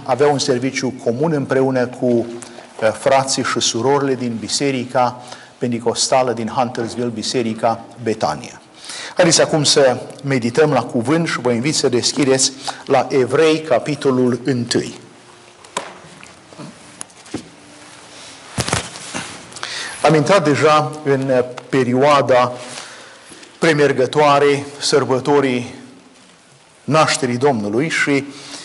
avea un serviciu comun împreună cu frații și surorile din Biserica Pentecostală din Huntersville, Biserica Betania. Haideți acum să medităm la cuvânt și vă invit să deschideți la Evrei, capitolul 1. Am intrat deja în perioada premergătoare sărbătorii nașterii Domnului și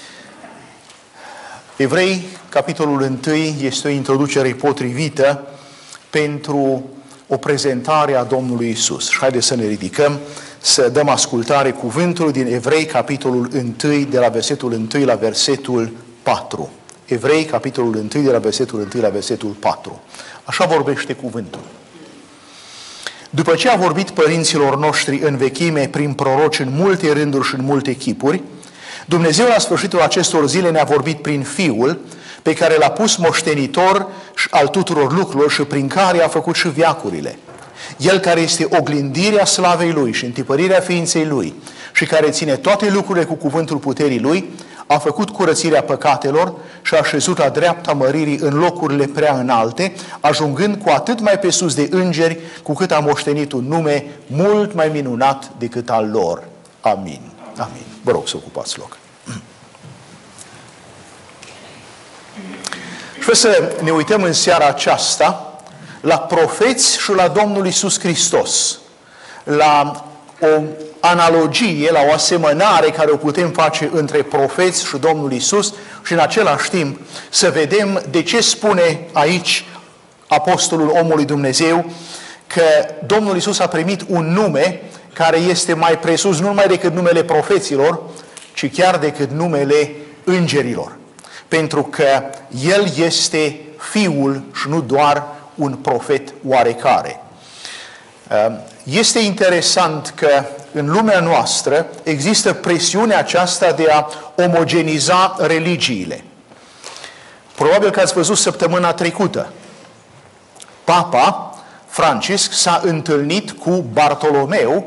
Evrei, capitolul 1, este o introducere potrivită pentru o prezentare a Domnului Isus. Și haideți să ne ridicăm, să dăm ascultare cuvântului din Evrei, capitolul 1, de la versetul 1 la versetul 4. Evrei, capitolul 1, de la versetul 1 la versetul 4. Așa vorbește cuvântul. După ce a vorbit părinților noștri în vechime prin proroci în multe rânduri și în multe chipuri, Dumnezeu la sfârșitul acestor zile ne-a vorbit prin Fiul, pe care l-a pus moștenitor al tuturor lucrurilor și prin care a făcut și veacurile. El care este oglindirea slavei Lui și întipărirea ființei Lui și care ține toate lucrurile cu cuvântul puterii Lui, a făcut curățirea păcatelor și a așezut la dreapta măririi în locurile prea înalte, ajungând cu atât mai pe sus de îngeri, cu cât a moștenit un nume mult mai minunat decât al lor. Amin. Amin. Vă rog să ocupați loc. Și vreau să ne uităm în seara aceasta la profeți și la Domnul Iisus Hristos, la o analogie, la o asemănare care o putem face între profeți și Domnul Iisus și în același timp să vedem de ce spune aici apostolul omului Dumnezeu că Domnul Iisus a primit un nume care este mai presus nu numai decât numele profeților, ci chiar decât numele îngerilor. Pentru că El este Fiul și nu doar un profet oarecare. Este interesant că în lumea noastră există presiunea aceasta de a omogeniza religiile. Probabil că ați văzut săptămâna trecută. Papa Francisc s-a întâlnit cu Bartolomeu,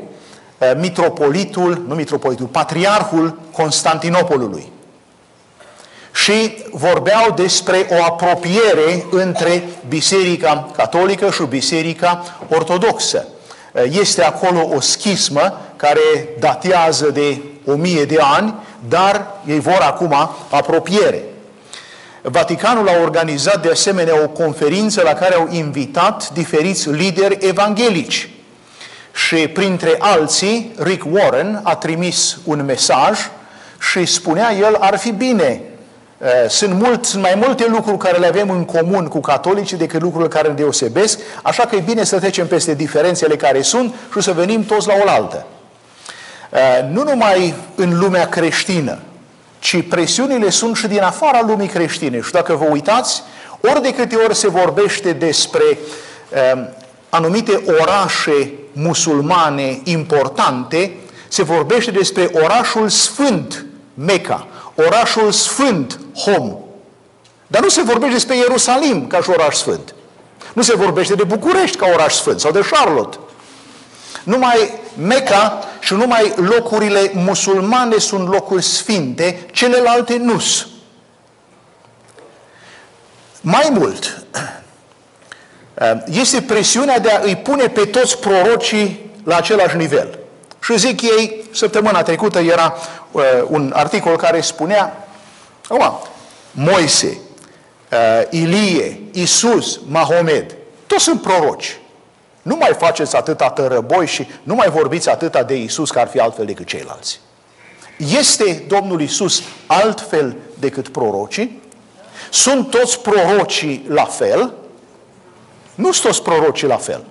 patriarhul Constantinopolului. Și vorbeau despre o apropiere între Biserica Catolică și Biserica Ortodoxă. Este acolo o schismă care datează de 1000 de ani, dar ei vor acum apropiere. Vaticanul a organizat de asemenea o conferință la care au invitat diferiți lideri evanghelici. Și printre alții, Rick Warren a trimis un mesaj și spunea el, ar fi bine, sunt mai multe lucruri care le avem în comun cu catolicii decât lucrurile care ne deosebesc, așa că e bine să trecem peste diferențele care sunt și să venim toți la oaltă. Nu numai în lumea creștină, ci presiunile sunt și din afara lumii creștine. Și dacă vă uitați, ori de câte ori se vorbește despre anumite orașe musulmane importante, se vorbește despre orașul sfânt, Mecca, orașul sfânt, Hom. Dar nu se vorbește despre Ierusalim ca și oraș sfânt. Nu se vorbește de București ca oraș sfânt sau de Charlotte. Numai Mecca și numai locurile musulmane sunt locuri sfinte, celelalte nu sunt. Mai mult, este presiunea de a îi pune pe toți prorocii la același nivel. Și zic ei, săptămâna trecută era un articol care spunea, Moise, Ilie, Isus, Mahomed, toți sunt proroci. Nu mai faceți atâta tărăboi și nu mai vorbiți atâta de Isus că ar fi altfel decât ceilalți. Este Domnul Isus altfel decât prorocii? Sunt toți prorocii la fel? Nu sunt toți prorocii la fel.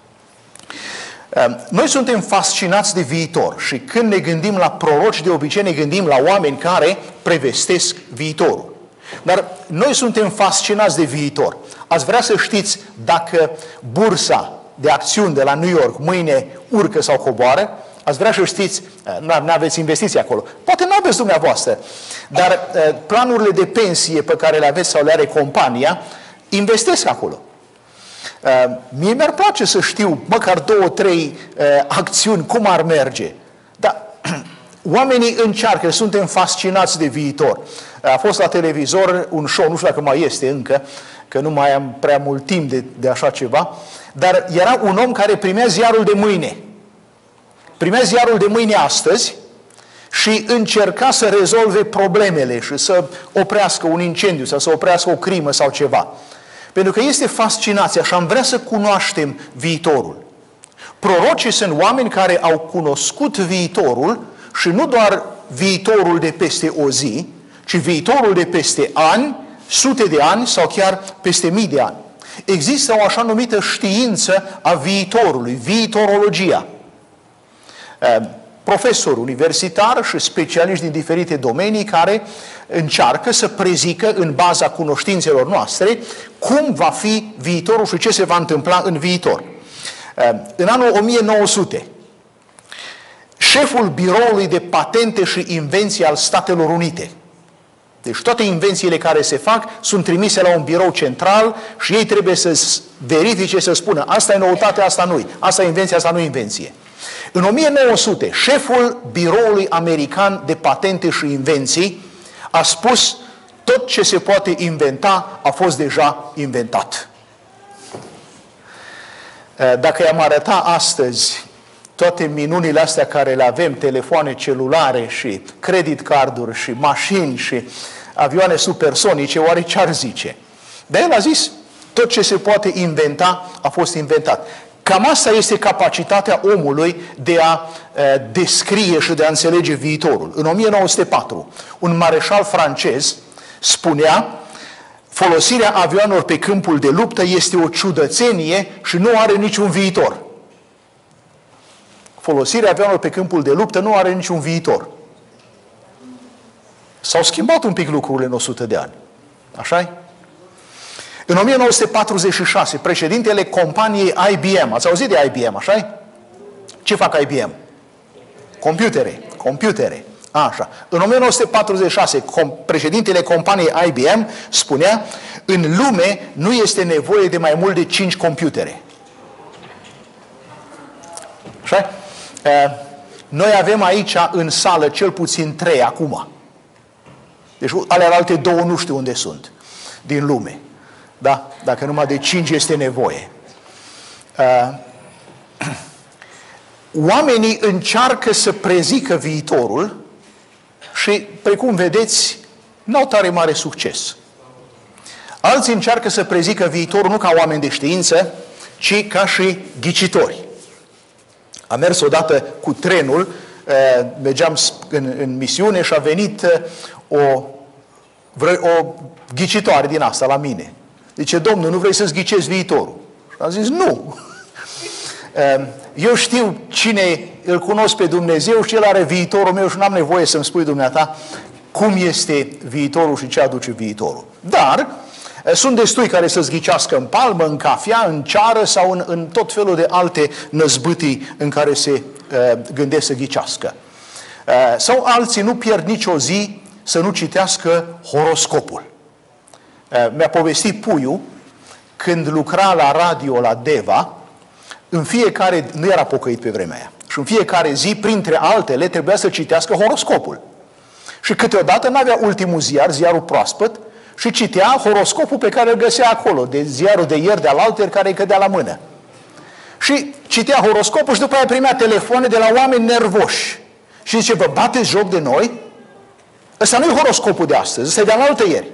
Noi suntem fascinați de viitor și când ne gândim la proroci, de obicei ne gândim la oameni care prevestesc viitorul. Dar noi suntem fascinați de viitor. Ați vrea să știți dacă bursa de acțiuni de la New York mâine urcă sau coboară? Ați vrea să știți, nu aveți investiții acolo. Poate nu aveți dumneavoastră, dar planurile de pensie pe care le aveți sau le are compania, investesc acolo. Mie mi-ar place să știu măcar 2-3 acțiuni cum ar merge. Dar oamenii încearcă, suntem fascinați de viitor. A fost la televizor un show, nu știu dacă mai este încă, că nu mai am prea mult timp de așa ceva, dar era un om care primea ziarul de mâine. Primea ziarul de mâine astăzi și încerca să rezolve problemele și să oprească un incendiu sau să oprească o crimă sau ceva. Pentru că este fascinația și am vrea să cunoaștem viitorul. Prorocii sunt oameni care au cunoscut viitorul și nu doar viitorul de peste o zi, ci viitorul de peste ani, sute de ani sau chiar peste mii de ani. Există o așa numită știință a viitorului, viitorologia. Profesori universitari și specialiști din diferite domenii care încearcă să prezică în baza cunoștințelor noastre cum va fi viitorul și ce se va întâmpla în viitor. În anul 1900, șeful Biroului de Patente și Invenții al Statelor Unite, deci toate invențiile care se fac sunt trimise la un birou central și ei trebuie să verifice, să spună asta e noutate, asta nu-i, asta e invenție, asta nu e invenție. În 1900, șeful Biroului American de Patente și Invenții a spus tot ce se poate inventa a fost deja inventat. Dacă i-am arăta astăzi toate minunile astea care le avem, telefoane celulare și credit carduri și mașini și avioane supersonice, oare ce-ar zice? Dar el a zis, tot ce se poate inventa a fost inventat. Cam asta este capacitatea omului de a descrie și de a înțelege viitorul. În 1904, un mareșal francez spunea: folosirea avioanelor pe câmpul de luptă este o ciudățenie și nu are niciun viitor. Folosirea avioanelor pe câmpul de luptă nu are niciun viitor. S-au schimbat un pic lucrurile în 100 de ani. Așa-i? În 1946, președintele companiei IBM, ați auzit de IBM, așa-i? Ce fac IBM? Computere. Așa. În 1946, președintele companiei IBM spunea: în lume nu este nevoie de mai mult de 5 computere. Așa? Noi avem aici în sală cel puțin 3 acum. Deci alte 2 nu știu unde sunt din lume. Da? Dacă numai de 5 este nevoie. Oamenii încearcă să prezică viitorul și, precum vedeți, n-au tare mare succes. Alții încearcă să prezică viitorul nu ca oameni de știință, ci ca și ghicitori. Am mers odată cu trenul, mergeam în misiune și a venit o ghicitoare din asta la mine. Zice: domnul, nu vrei să-ți ghicezi viitorul? Și am zis: nu. Eu știu cine îl cunosc pe Dumnezeu și El are viitorul meu și nu am nevoie să-mi spui dumneata cum este viitorul și ce aduce viitorul. Dar sunt destui care să-ți ghicească în palmă, în cafea, în ceară sau în tot felul de alte năzbâtii în care se gândesc să ghicească. Sau alții nu pierd nicio zi să nu citească horoscopul. Mi-a povestit puiul, când lucra la radio la Deva, în fiecare, nu era pocăit pe vremea aia, și în fiecare zi, printre altele, trebuia să citească horoscopul. Și câteodată n-avea ultimul ziar, ziarul proaspăt, și citea horoscopul pe care îl găsea acolo, de ziarul de ieri, de alaltăieri, care îi cădea la mână. Și citea horoscopul și după aia primea telefoane de la oameni nervoși. Și zice: vă bateți joc de noi? Ăsta nu e horoscopul de astăzi, ăsta e de alaltăieri.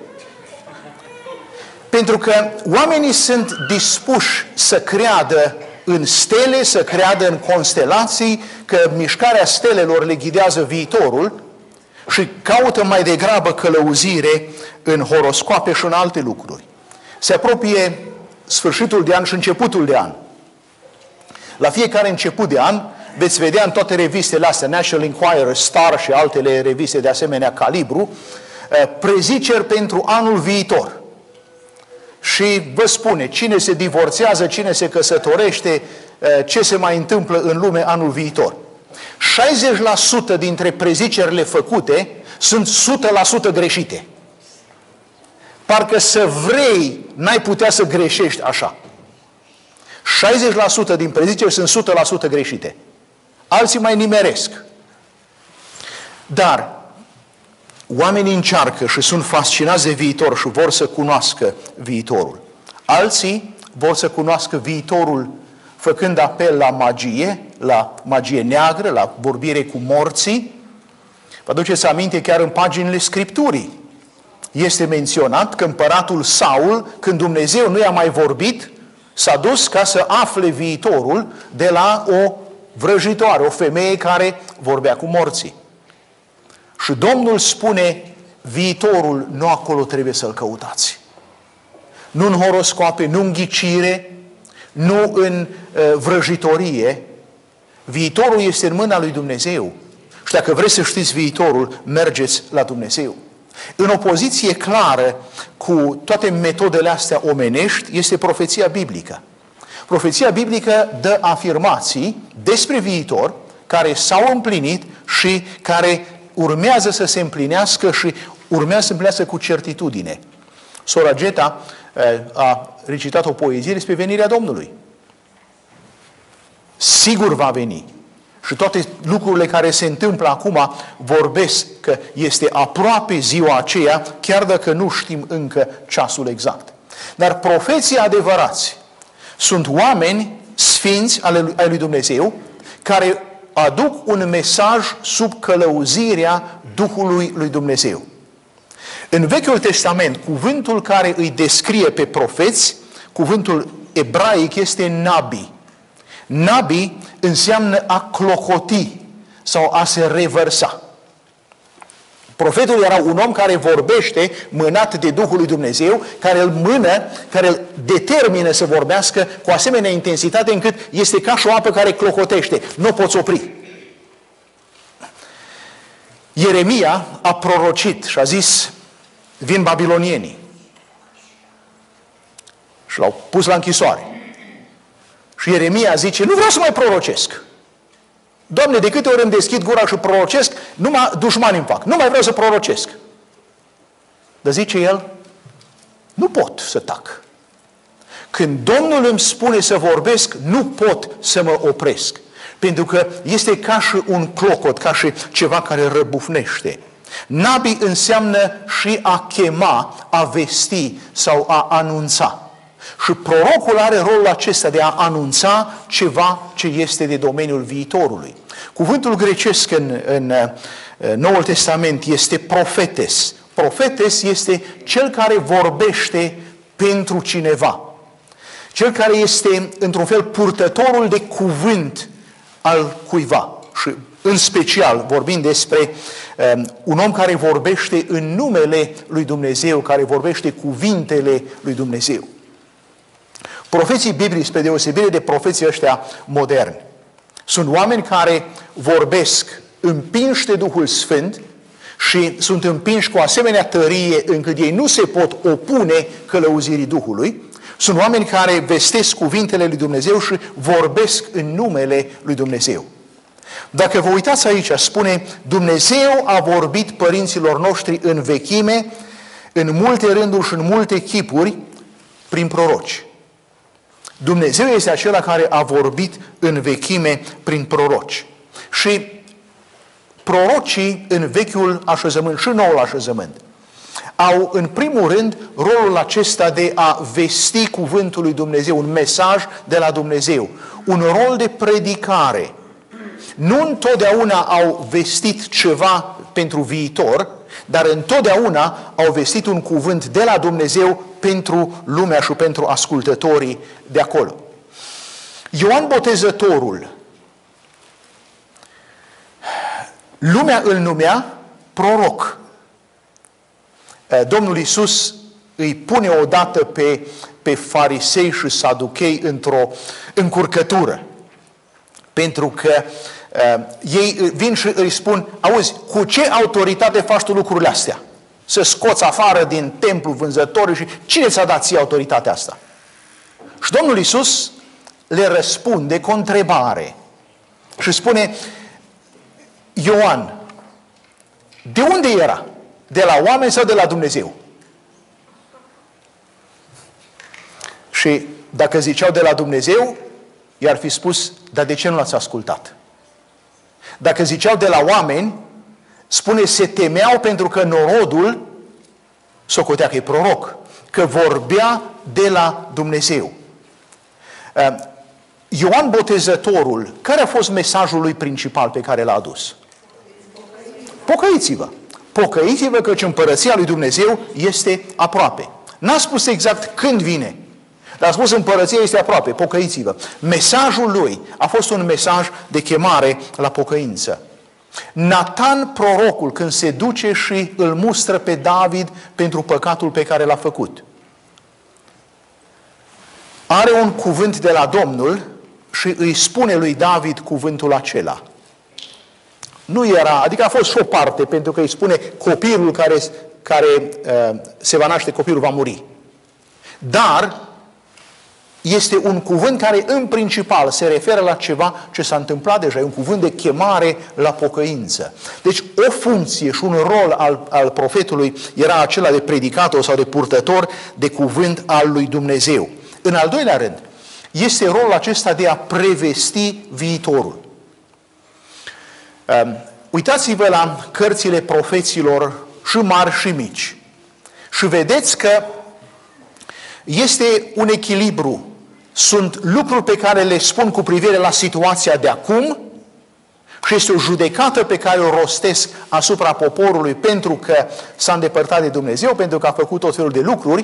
Pentru că oamenii sunt dispuși să creadă în stele, să creadă în constelații, că mișcarea stelelor le ghidează viitorul și caută mai degrabă călăuzire în horoscoape și în alte lucruri. Se apropie sfârșitul de an și începutul de an. La fiecare început de an veți vedea în toate revistele astea, National Enquirer, Star și altele reviste de asemenea calibru, preziceri pentru anul viitor. Și vă spune cine se divorțează, cine se căsătorește, ce se mai întâmplă în lume anul viitor. 60% dintre prezicerile făcute sunt 100% greșite. Parcă să vrei, n-ai putea să greșești așa. 60% din preziceri sunt 100% greșite. Alții mai nimeresc. Dar Oamenii încearcă și sunt fascinați de viitor și vor să cunoască viitorul. Alții vor să cunoască viitorul făcând apel la magie neagră, la vorbire cu morții. Vă aduceți aminte, chiar în paginile Scripturii este menționat că împăratul Saul, când Dumnezeu nu i-a mai vorbit, s-a dus ca să afle viitorul de la o vrăjitoare, o femeie care vorbea cu morții. Și Domnul spune, viitorul nu acolo trebuie să-l căutați. Nu în horoscoape, nu în ghicire, nu în vrăjitorie. Viitorul este în mâna lui Dumnezeu. Și dacă vreți să știți viitorul, mergeți la Dumnezeu. În opoziție clară cu toate metodele astea omenești este profeția biblică. Profeția biblică dă afirmații despre viitor care s-au împlinit și care urmează să se împlinească și urmează să se împlinească cu certitudine. Sora Geta a recitat o poezie despre venirea Domnului. Sigur va veni. Și toate lucrurile care se întâmplă acum vorbesc că este aproape ziua aceea, chiar dacă nu știm încă ceasul exact. Dar profeții adevărați sunt oameni sfinți ai lui Dumnezeu care aduc un mesaj sub călăuzirea Duhului lui Dumnezeu. În Vechiul Testament, cuvântul care îi descrie pe profeți, cuvântul ebraic este nabi. Nabi înseamnă a clocoti sau a se revărsa. Profetul era un om care vorbește mânat de Duhul lui Dumnezeu, care îl determină să vorbească cu asemenea intensitate încât este ca și o apă care clocotește. Nu o poți opri. Ieremia a prorocit și a zis, vin babilonienii. Și l-au pus la închisoare. Și Ieremia zice, nu vreau să mai prorocesc. Doamne, de câte ori îmi deschid gura și prorocesc, numai dușmani îmi fac. Nu mai vreau să prorocesc. Dar zice el, nu pot să tac. Când Domnul îmi spune să vorbesc, nu pot să mă opresc. Pentru că este ca și un clocot, ca și ceva care răbufnește. Nabi înseamnă și a chema, a vesti sau a anunța. Și prorocul are rolul acesta de a anunța ceva ce este de domeniul viitorului. Cuvântul grecesc în Noul Testament este profetes. Profetes este cel care vorbește pentru cineva. Cel care este, într-un fel, purtătorul de cuvânt al cuiva. Și, în special, vorbim despre un om care vorbește în numele lui Dumnezeu, care vorbește cuvintele lui Dumnezeu. Profeții biblici, spre deosebire de profeții ăștia moderni, sunt oameni care vorbesc împinși de Duhul Sfânt și sunt împinși cu asemenea tărie încât ei nu se pot opune călăuzirii Duhului. Sunt oameni care vestesc cuvintele lui Dumnezeu și vorbesc în numele lui Dumnezeu. Dacă vă uitați aici, spune, Dumnezeu a vorbit părinților noștri în vechime, în multe rânduri și în multe chipuri, prin proroci. Dumnezeu este acela care a vorbit în vechime prin proroci. Și prorocii în vechiul așezământ și noul așezământ au în primul rând rolul acesta de a vesti cuvântul lui Dumnezeu, un mesaj de la Dumnezeu, un rol de predicare. Nu întotdeauna au vestit ceva pentru viitor, dar întotdeauna au vestit un cuvânt de la Dumnezeu pentru lumea și pentru ascultătorii de acolo. Ioan Botezătorul, lumea îl numea proroc. Domnul Iisus îi pune odată pe farisei și saduchei într-o încurcătură. Pentru că ei vin și îi spun, auzi, cu ce autoritate faci tu lucrurile astea? Să scoți afară din templu vânzătorii și cine ți-a dat ție autoritatea asta? Și Domnul Iisus le răspunde cu o întrebare și spune, Ioan, de unde era? De la oameni sau de la Dumnezeu? Și dacă ziceau de la Dumnezeu, i-ar fi spus, dar de ce nu l-ați ascultat? Dacă ziceau de la oameni, Spune, se temeau pentru că norodul socotea că e proroc, că vorbea de la Dumnezeu. Ioan Botezătorul, care a fost mesajul lui principal pe care l-a adus? Pocăiți-vă! Pocăiți-vă căci împărăția lui Dumnezeu este aproape. N-a spus exact când vine, dar a spus împărăția este aproape, pocăiți-vă. Mesajul lui a fost un mesaj de chemare la pocăință. Natan, prorocul, când se duce și îl mustră pe David pentru păcatul pe care l-a făcut, are un cuvânt de la Domnul și îi spune lui David cuvântul acela. Nu era, adică a fost și o parte, pentru că îi spune copilul care se va naște, copilul va muri. Dar este un cuvânt care în principal se referă la ceva ce s-a întâmplat deja, e un cuvânt de chemare la pocăință. Deci o funcție și un rol al profetului era acela de predicator sau de purtător de cuvânt al lui Dumnezeu. În al doilea rând, este rolul acesta de a prevesti viitorul. Uitați-vă la cărțile profeților și mari și mici și vedeți că este un echilibru. Sunt lucruri pe care le spun cu privire la situația de acum și este o judecată pe care o rostesc asupra poporului pentru că s-a îndepărtat de Dumnezeu, pentru că a făcut tot felul de lucruri,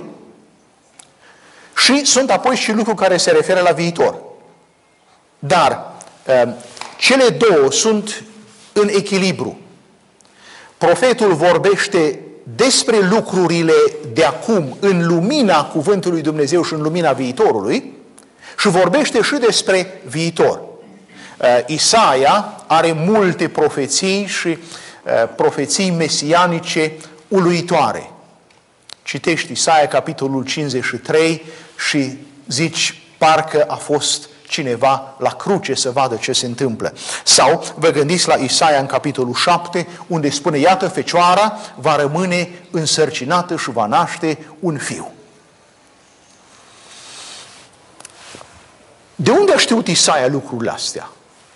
și sunt apoi și lucruri care se referă la viitor. Dar cele două sunt în echilibru. Profetul vorbește despre lucrurile de acum în lumina cuvântului Dumnezeu și în lumina viitorului și vorbește și despre viitor. Isaia are multe profeții și profeții mesianice uluitoare. Citești Isaia, capitolul 53 și zici, parcă a fost cineva la cruce să vadă ce se întâmplă. Sau vă gândiți la Isaia în capitolul 7, unde spune, iată, fecioara va rămâne însărcinată și va naște un fiu. De unde a știut Isaia lucrurile astea?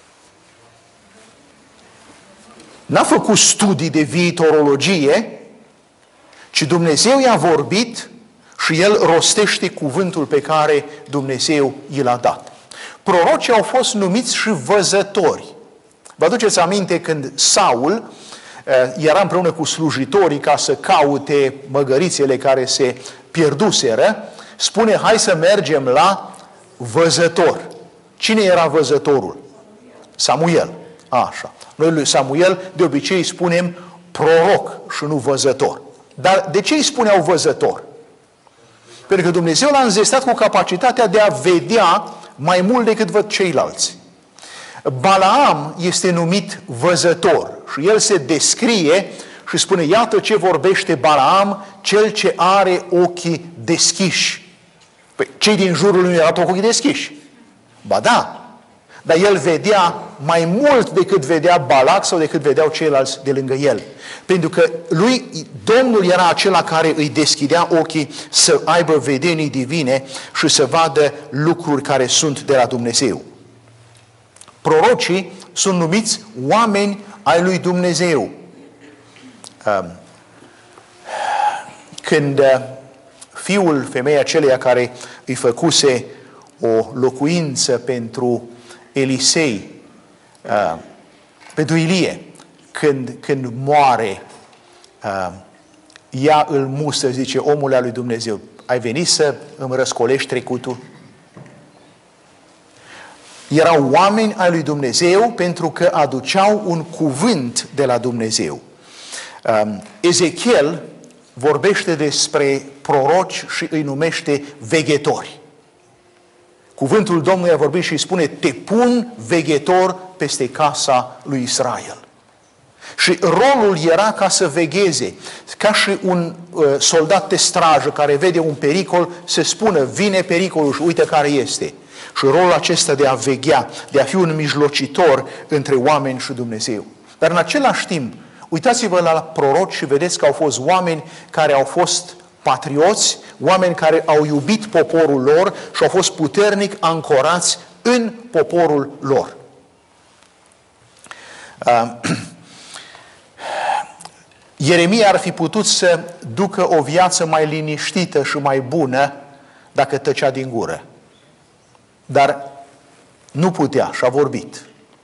N-a făcut studii de viitorologie, ci Dumnezeu i-a vorbit și el rostește cuvântul pe care Dumnezeu i l-a dat. Prorocii au fost numiți și văzători. Vă aduceți aminte când Saul era împreună cu slujitorii ca să caute măgărițele care se pierduseră, spune, hai să mergem la văzător. Cine era văzătorul? Samuel. Așa. Noi lui Samuel de obicei spunem proroc și nu văzător. Dar de ce îi spuneau văzător? Pentru că Dumnezeu l-a înzestrat cu capacitatea de a vedea mai mult decât văd ceilalți. Balaam este numit văzător și el se descrie și spune, iată ce vorbește Balaam, cel ce are ochii deschiși. Păi, cei din jurul lui erau ochii deschiși. Ba da, dar el vedea mai mult decât vedea Balac sau decât vedeau ceilalți de lângă el. Pentru că lui, Domnul era acela care îi deschidea ochii să aibă vedenii divine și să vadă lucruri care sunt de la Dumnezeu. Prorocii sunt numiți oameni ai lui Dumnezeu. Când fiul femeii aceleia care îi făcuse o locuință pentru Elisei, pentru Ilie, când moare, ea îl mustră, zice, omul al lui Dumnezeu, ai venit să îmi răscolești trecutul? Erau oameni ai lui Dumnezeu pentru că aduceau un cuvânt de la Dumnezeu. Ezechiel vorbește despre proroci și îi numește veghetori. Cuvântul Domnului a vorbit și îi spune, te pun veghetor peste casa lui Israel. Și rolul era ca să vegheze, ca și un soldat de strajă care vede un pericol, să spună, vine pericolul și uite care este. Și rolul acesta de a veghea, de a fi un mijlocitor între oameni și Dumnezeu. Dar în același timp, uitați-vă la proroci și vedeți că au fost oameni care au fost patrioți, oameni care au iubit poporul lor și au fost puternic ancorați în poporul lor. Ieremia ar fi putut să ducă o viață mai liniștită și mai bună dacă tăcea din gură. Dar nu putea și a vorbit.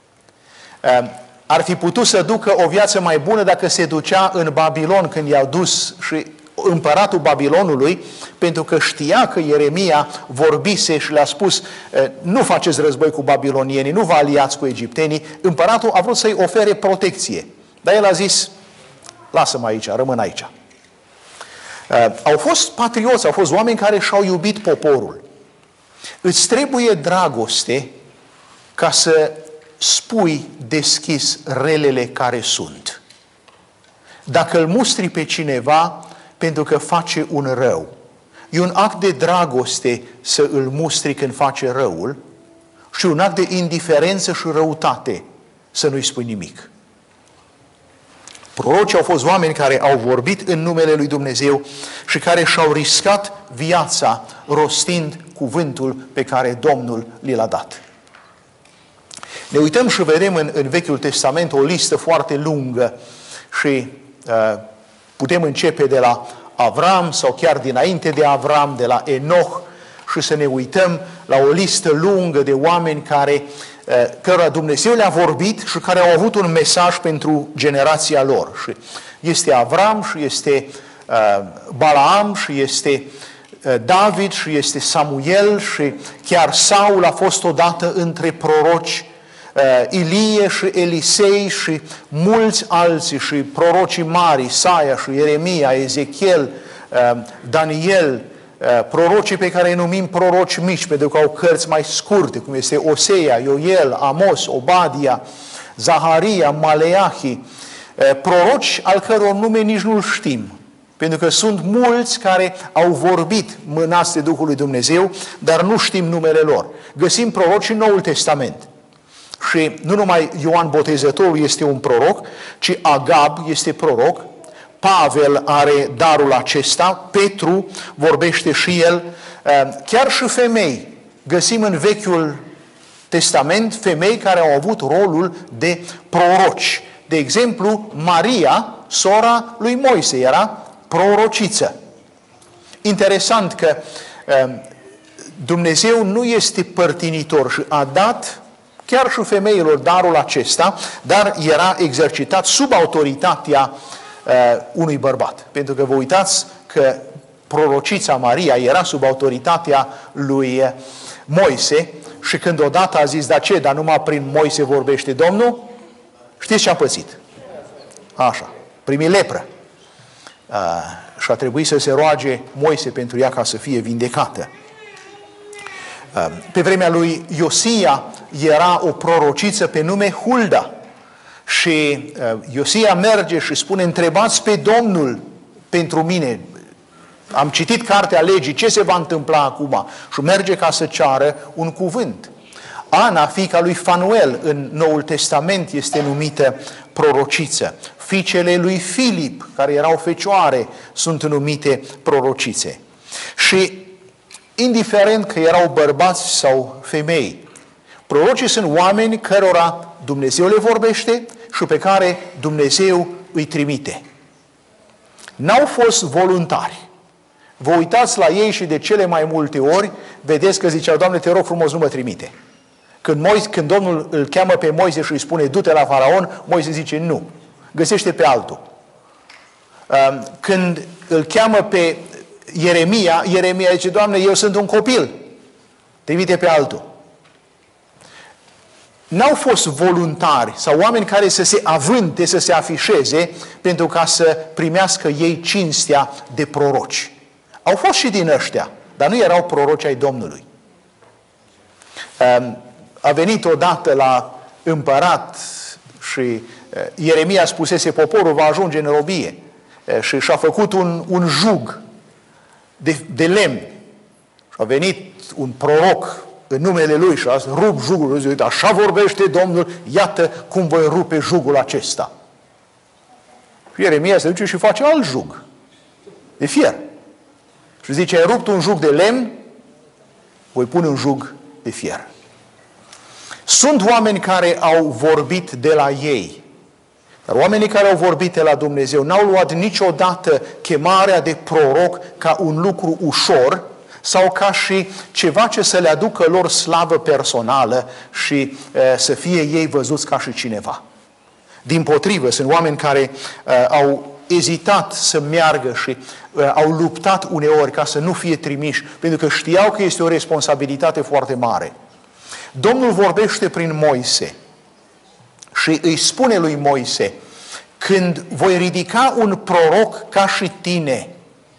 Ar fi putut să ducă o viață mai bună dacă se ducea în Babilon când i-au dus și împăratul Babilonului, pentru că știa că Ieremia vorbise și le-a spus: nu faceți război cu babilonienii, nu vă aliați cu egiptenii. Împăratul a vrut să-i ofere protecție, dar el a zis: lasă-mă aici, rămân aici. Au fost patrioți, au fost oameni care și-au iubit poporul. Îți trebuie dragoste ca să spui deschis relele care sunt. Dacă îl mustri pe cineva pentru că face un rău, e un act de dragoste să îl mustri când face răul și un act de indiferență și răutate să nu-i spui nimic. Prorocii au fost oameni care au vorbit în numele lui Dumnezeu și care și-au riscat viața rostind cuvântul pe care Domnul li l-a dat. Ne uităm și vedem în Vechiul Testament o listă foarte lungă și putem începe de la Avram sau chiar dinainte de Avram, de la Enoch, și să ne uităm la o listă lungă de oameni cărora Dumnezeu le-a vorbit și care au avut un mesaj pentru generația lor. Și este Avram și este Balaam și este David și este Samuel și chiar Saul a fost odată între proroci, Ilie și Elisei și mulți alții și prorocii mari, Isaia și Ieremia, Ezechiel, Daniel, prorocii pe care îi numim proroci mici, pentru că au cărți mai scurte, cum este Osea, Ioel, Amos, Obadia, Zaharia, Maleahi, proroci al căror nume nici nu-l știm, pentru că sunt mulți care au vorbit mânați de Duhul lui Dumnezeu, dar nu știm numele lor. Găsim proroci în Noul Testament. Și nu numai Ioan Botezătorul este un proroc, ci Agab este proroc, Pavel are darul acesta, Petru vorbește și el, chiar și femei. Găsim în Vechiul Testament femei care au avut rolul de proroci. De exemplu, Maria, sora lui Moise, era prorociță. Interesant că Dumnezeu nu este părtinitor și a dat chiar și femeilor darul acesta, dar era exercitat sub autoritatea unui bărbat. Pentru că vă uitați că prorocița Maria era sub autoritatea lui Moise și când odată a zis: da ce, dar numai prin Moise vorbește Domnul? Știți ce a pățit? Așa, primi lepră. Și a trebuit să se roage Moise pentru ea ca să fie vindecată. Pe vremea lui Iosia era o prorociță pe nume Hulda. Și Iosia merge și spune: întrebați pe Domnul pentru mine. Am citit cartea legii, ce se va întâmpla acum? Și merge ca să ceară un cuvânt. Ana, fiica lui Fanuel, în Noul Testament este numită prorociță. Fiicele lui Filip, care erau fecioare, sunt numite prorocițe. Și indiferent că erau bărbați sau femei, prorocii sunt oameni cărora Dumnezeu le vorbește și pe care Dumnezeu îi trimite. N-au fost voluntari. Vă uitați la ei și de cele mai multe ori vedeți că ziceau: Doamne, te rog frumos, nu mă trimite. Când Domnul îl cheamă pe Moise și îi spune: du-te la Faraon, Moise zice: nu, găsește pe altul. Când îl cheamă pe Ieremia, Ieremia zice: Doamne, eu sunt un copil, trimite pe altul. N-au fost voluntari sau oameni care să se avânte, să se afișeze pentru ca să primească ei cinstea de proroci. Au fost și din ăștia, dar nu erau proroci ai Domnului. A venit odată la împărat și Ieremia spusese: poporul va ajunge în robie, și și-a făcut un jug de lemn. Și a venit un proroc în numele lui și a rupt jugul. Zice: uite, așa vorbește Domnul, iată cum voi rupe jugul acesta. Și Ieremia se duce și face alt jug de fier. Și zice: ai rupt un jug de lemn, voi pune un jug de fier. Sunt oameni care au vorbit de la ei, Dar oamenii care au vorbit de la Dumnezeu n-au luat niciodată chemarea de proroc ca un lucru ușor sau ca și ceva ce să le aducă lor slavă personală și să fie ei văzuți ca și cineva. Dimpotrivă, sunt oameni care au ezitat să meargă și au luptat uneori ca să nu fie trimiși, pentru că știau că este o responsabilitate foarte mare. Domnul vorbește prin Moise și îi spune lui Moise: când voi ridica un proroc ca și tine,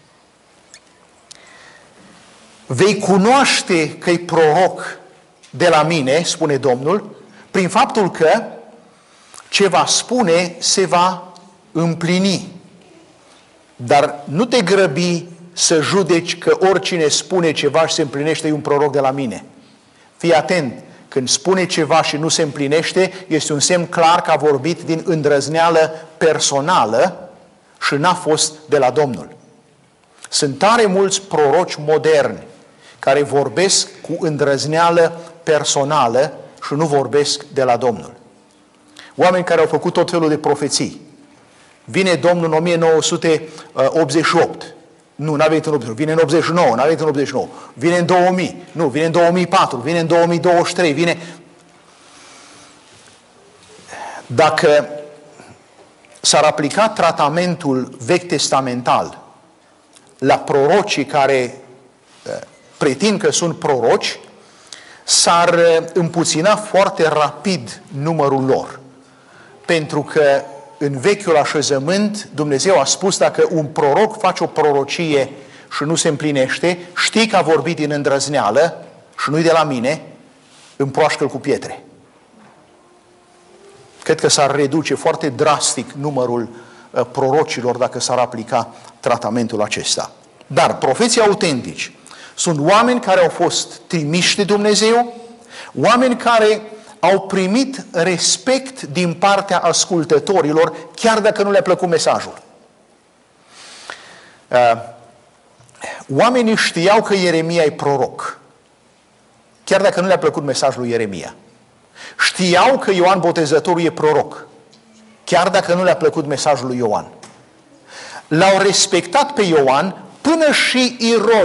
vei cunoaște că-i proroc de la mine, spune Domnul, prin faptul că ce va spune se va împlini. Dar nu te grăbi să judeci că oricine spune ceva și se împlinește, e un proroc de la mine. Fii atent, când spune ceva și nu se împlinește, este un semn clar că a vorbit din îndrăzneală personală și n-a fost de la Domnul. Sunt tare mulți proroci moderni care vorbesc cu îndrăzneală personală și nu vorbesc de la Domnul. Oameni care au făcut tot felul de profeții. Vine Domnul în 1988. Nu, n-a venit în 88. Vine în 89, n-a venit în 89. Vine în 2000. Nu, vine în 2004. Vine în 2023. Vine... Dacă s-ar aplica tratamentul vechi testamental la prorocii care pretind că sunt proroci, s-ar împuțina foarte rapid numărul lor. Pentru că în vechiul așezământ Dumnezeu a spus: dacă un proroc face o prorocie și nu se împlinește, știi că a vorbit din îndrăzneală și nu-i de la mine, împroașcă-l cu pietre. Cred că s-ar reduce foarte drastic numărul prorocilor dacă s-ar aplica tratamentul acesta. Dar profeții autentici sunt oameni care au fost trimiși de Dumnezeu, oameni care au primit respect din partea ascultătorilor, chiar dacă nu le-a plăcut mesajul. Oamenii știau că Ieremia e proroc, chiar dacă nu le-a plăcut mesajul lui Ieremia. Știau că Ioan Botezătorul e proroc, chiar dacă nu le-a plăcut mesajul lui Ioan. L-au respectat pe Ioan până și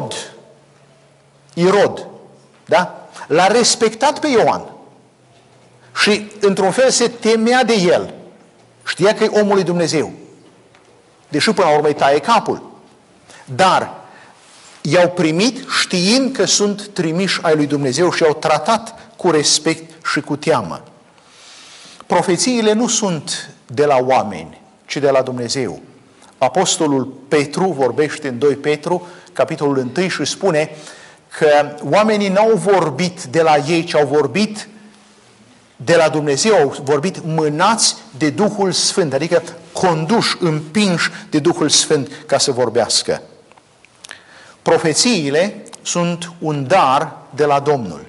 Irod, da? L-a respectat pe Ioan. Și, într-un fel, se temea de el. Știa că e omul lui Dumnezeu. Deși, până la urmă, îi taie capul. Dar i-au primit știind că sunt trimiși ai lui Dumnezeu și i-au tratat cu respect și cu teamă. Profețiile nu sunt de la oameni, ci de la Dumnezeu. Apostolul Petru vorbește în 2 Petru, capitolul 1, și spune că oamenii n-au vorbit de la ei, ci au vorbit de la Dumnezeu, au vorbit mânați de Duhul Sfânt, adică conduși, împinși de Duhul Sfânt ca să vorbească. Profețiile sunt un dar de la Domnul.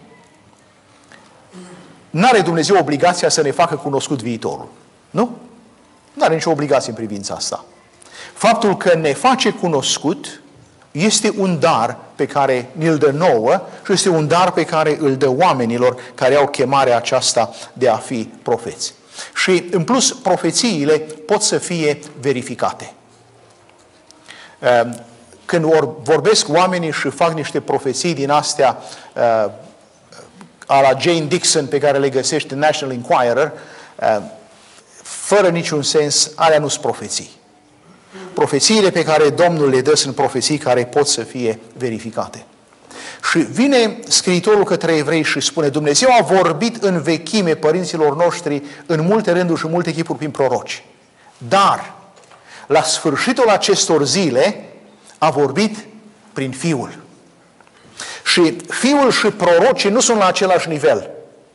N-are Dumnezeu obligația să ne facă cunoscut viitorul. Nu? N-are nicio obligație în privința asta. Faptul că ne face cunoscut este un dar pe care ni-l dă nouă și este un dar pe care îl dă oamenilor care au chemarea aceasta de a fi profeți. Și, în plus, profețiile pot să fie verificate. Când vorbesc oamenii și fac niște profeții din astea a la Jane Dixon, pe care le găsești în National Enquirer, fără niciun sens, alea nu sunt profeții. Profețiile pe care Domnul le dă sunt profeții care pot să fie verificate. Și vine scriitorul către evrei și spune: Dumnezeu a vorbit în vechime părinților noștri în multe rânduri și în multe chipuri prin proroci. Dar la sfârșitul acestor zile a vorbit prin Fiul. Și Fiul și prorocii nu sunt la același nivel.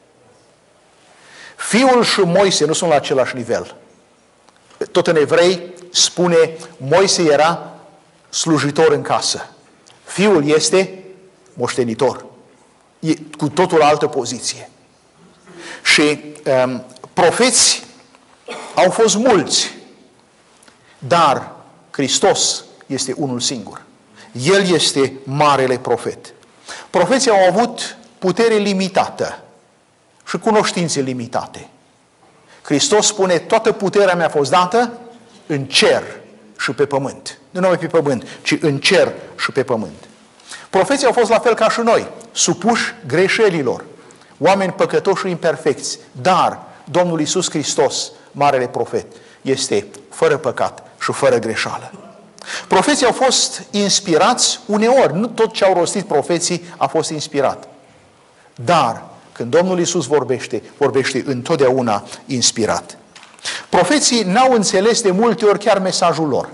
Fiul și Moise nu sunt la același nivel. Tot în Evrei spune: Moise era slujitor în casă. Fiul este moștenitor. E cu totul altă poziție. Și profeți au fost mulți, dar Hristos este unul singur. El este marele profet. Profeții au avut putere limitată și cunoștințe limitate. Hristos spune, toată puterea mi-a fost dată în cer și pe pământ. Nu numai pe pământ, ci în cer și pe pământ. Profeții au fost la fel ca și noi, supuși greșelilor, oameni păcătoși și imperfecți, dar Domnul Iisus Hristos, Marele Profet, este fără păcat și fără greșeală. Profeții au fost inspirați uneori, nu tot ce au rostit profeții a fost inspirat. Dar când Domnul Iisus vorbește întotdeauna inspirat. Profeții n-au înțeles de multe ori chiar mesajul lor.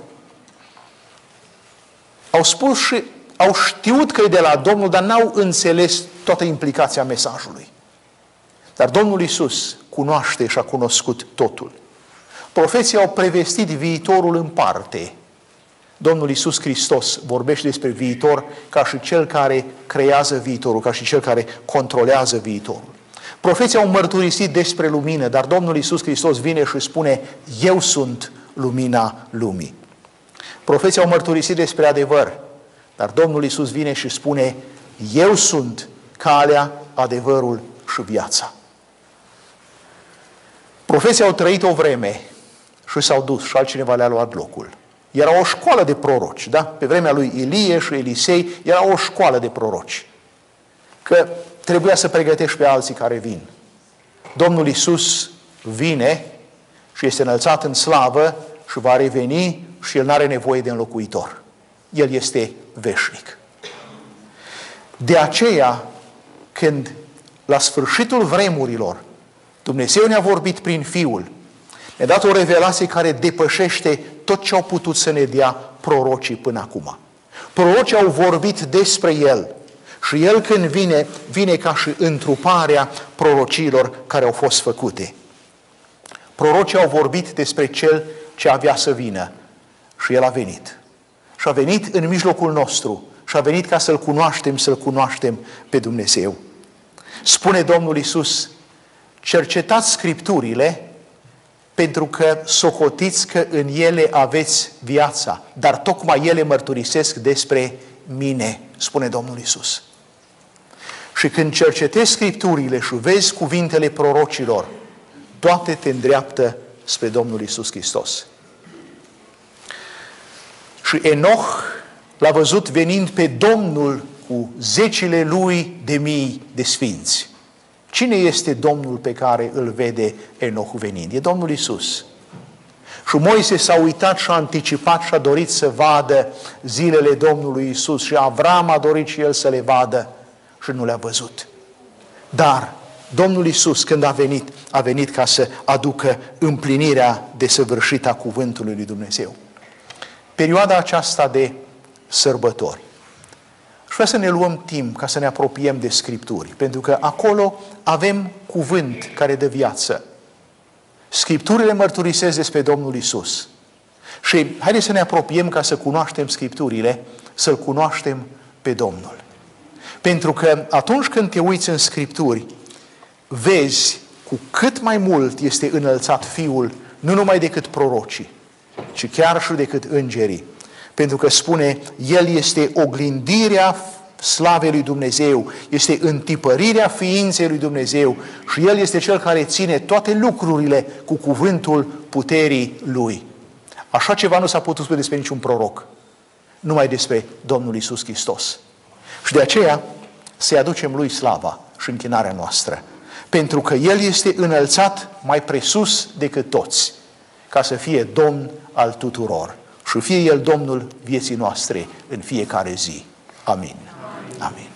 Au spus și au știut că e de la Domnul, dar n-au înțeles toată implicația mesajului. Dar Domnul Iisus cunoaște și a cunoscut totul. Profeții au prevestit viitorul în parte. Domnul Iisus Hristos vorbește despre viitor ca și Cel care creează viitorul, ca și Cel care controlează viitorul. Profeții au mărturisit despre lumină, dar Domnul Iisus Hristos vine și spune, eu sunt lumina lumii. Profeții au mărturisit despre adevăr, dar Domnul Iisus vine și spune, eu sunt calea, adevărul și viața. Profeții au trăit o vreme și s-au dus și altcineva le-a luat locul. Era o școală de proroci, da? Pe vremea lui Ilie și Elisei era o școală de proroci. Că trebuia să pregătești pe alții care vin. Domnul Iisus vine și este înălțat în slavă și va reveni și El n-are nevoie de înlocuitor. El este veșnic. De aceea, când la sfârșitul vremurilor Dumnezeu ne-a vorbit prin Fiul, ne-a dat o revelație care depășește tot ce au putut să ne dea prorocii până acum. Prorocii au vorbit despre El și El când vine ca și întruparea prorociilor care au fost făcute. Prorocii au vorbit despre Cel ce avea să vină și El a venit. Și a venit în mijlocul nostru și a venit ca să-L cunoaștem pe Dumnezeu. Spune Domnul Iisus, cercetați Scripturile pentru că socotiți că în ele aveți viața, dar tocmai ele mărturisesc despre mine, spune Domnul Iisus. Și când cercetezi Scripturile și vezi cuvintele prorocilor, toate te îndreaptă spre Domnul Iisus Hristos. Și Enoch l-a văzut venind pe Domnul cu zecile lui de mii de sfinți. Cine este Domnul pe care îl vede Enoch venind? E Domnul Iisus. Și Moise s-a uitat și a anticipat și a dorit să vadă zilele Domnului Iisus și Avram a dorit și el să le vadă și nu le-a văzut. Dar Domnul Iisus, când a venit ca să aducă împlinirea desăvârșită a cuvântului lui Dumnezeu. Perioada aceasta de sărbători. Și vreau să ne luăm timp ca să ne apropiem de Scripturi, pentru că acolo avem cuvânt care dă viață. Scripturile mărturisesc despre Domnul Iisus. Și haideți să ne apropiem ca să cunoaștem Scripturile, să-L cunoaștem pe Domnul. Pentru că atunci când te uiți în Scripturi, vezi cu cât mai mult este înălțat Fiul, nu numai decât prorocii, ci chiar și decât îngerii. Pentru că spune, El este oglindirea slavei lui Dumnezeu, este întipărirea ființei lui Dumnezeu și El este Cel care ține toate lucrurile cu cuvântul puterii Lui. Așa ceva nu s-a putut spune despre niciun proroc, numai despre Domnul Iisus Hristos. Și de aceea să-i aducem Lui slava și închinarea noastră, pentru că El este înălțat mai presus decât toți, ca să fie Domn al tuturor. Și fie El Domnul vieții noastre în fiecare zi. Amin. Amin.